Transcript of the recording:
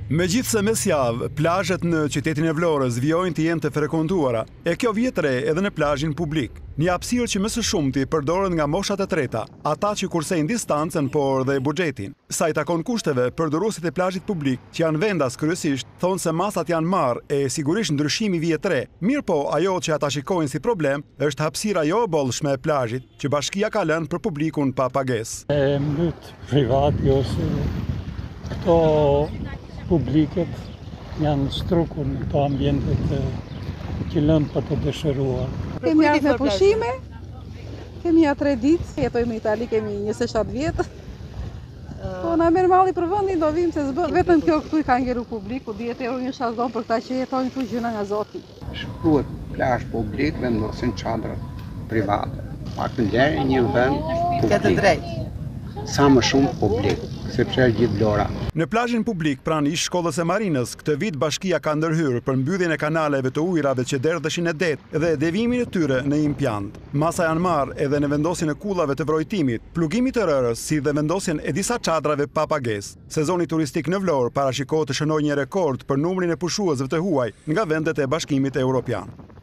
Megjithse mes javë, plazhet në qytetin e Vlorës vijojnë të jenë të frekuentuara, e kjo vjet re edhe në plazhin publik. Një hapësirë që më së shumti përdoret nga moshat e treta, ata që kursejnë distancën por dhe buxhetin. Sa i takon kushteve, përdoruesit e plazhit publik, që janë vendas kryesisht, thonë se masat janë marrë e sigurisht ndryshimi vjet re. Mirë po, ajo që ata shikojnë si problem është hapësira jo e bollshme e plazhit, që bashkia ka lënë për publikun pa pagesë. E mbyt privat ose këto publiket janë strukur në këto ambientet që lënë për të dëshiruar. Kemi ardhur me pushime, kemi ja 3 ditë, jetojmë në Itali, kemi 27 vjetë. Po na merr malli për vendin, do vim se s'bën. Vetëm kjo këtu i ka ngeru publiku, 10 euro një shallgon për këta që jetojnë këtu gjëna nga Zoti. Shkruhet plazh publik, vendosin çadra private. Pak të lërë një vend publik. Sa më shumë publik, sepse është gjithë Vlora. Në plazhin publik pranë ish shkollës së Marinës, këtë vit bashkia ka ndërhyrë për mbylljen e kanaleve të ujrave që derdheshin në det dhe devimin e tyre në impjant. Masa janë marrë edhe në vendosjen e kullave të vrojtimit, plugimit të rërës, si dhe vendosjen e disa çadrave pa pagesë. Sezoni turistik në Vlorë parashikohet të shënojë një rekord për numrin e pushuesve të huaj nga vendet e Bashkimit Evropian.